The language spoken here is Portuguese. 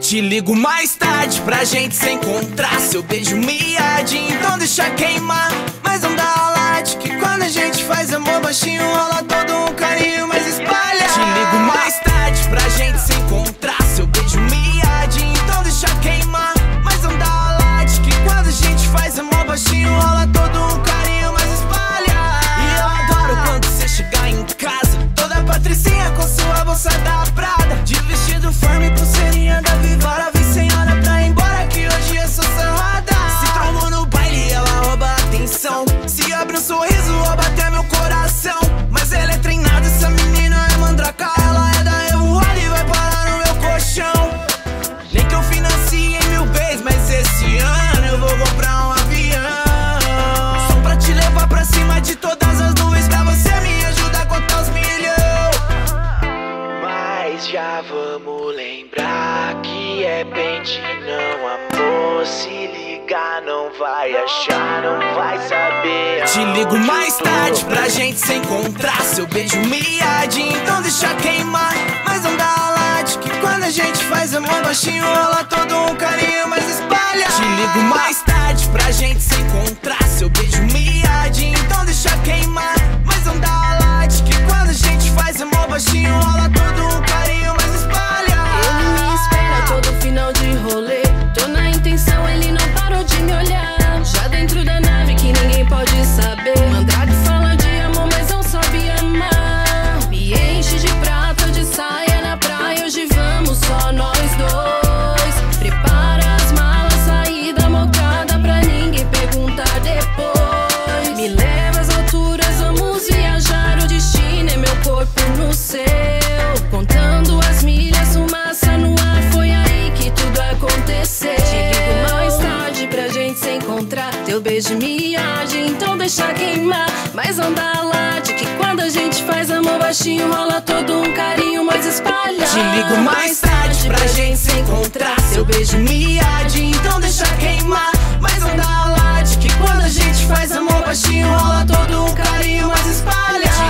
Te ligo mais tarde pra gente se encontrar. Seu beijo me arde, então deixa queimar. Mas não dá alarde, que quando a gente faz amor baixinho rola todo um carinho mais espalhado. Te ligo mais tarde pra gente se encontrar. Seu beijo me arde, então deixa queimar. Mas não dá alarde, que quando a gente faz amor baixinho rola todo um carinho mais espalhado. E eu adoro quando você chegar em casa toda patricinha com sua bolsa da Prada, de vestido firme, pulseirinha da Vivara. Vem senhora pra ir embora que hoje eu sou sarrada. Se trombou no baile ela rouba a atenção. Se abre um sorriso rouba até meu coração. Mas ela é treinada, essa menina é mandraca. Ela é da Evo Rally e vai parar no meu colchão. Nem que eu financie em 1000 vezes, mas esse ano eu vou comprar um avião. Só pra te levar pra cima de todas as nuvens, pra você me ajudar a contar os milhões. Mas já vamos lembrar que é pente não, amor. Se ligar não vai achar, não vai saber. Te ligo mais tarde pra gente se encontrar. Seu beijo me arde, então deixa queimar. Mas não dá alarde, que quando a gente faz amor baixinho rola todo um carinho mais espalhado. Te ligo mais tarde pra gente se encontrar. Seu beijo me arde, então deixa queimar. Mas não dá alarde, que quando a gente faz amor baixinho rola todo um carinho mais espalhado. Ele me espera todo final de rolê. Tô na intenção, ele não parou de me olhar. Já dentro da nave que ninguém pode saber. Mandrake fala de amor, mas não sabe amar. Me enche de prata, de saia na praia. Hoje vamos só nós dois. Prepara as malas, saída mocada pra ninguém perguntar depois. Me leva às alturas, vamos viajar. O destino é meu corpo no seu. Contando as milhas, fumaça no ar. Foi aí que tudo aconteceu. Te ligo mais tarde pra gente se encontrar. Teu beijo me arde, então deixa queimar. Mas não dá alarde, que quando a gente faz amor baixinho rola todo um carinho mais espalhado. Te ligo mais tarde pra gente se encontrar. Seu beijo me arde, então deixa queimar. Mas não dá alarde, que quando a gente faz amor baixinho rola todo um carinho mais espalhado.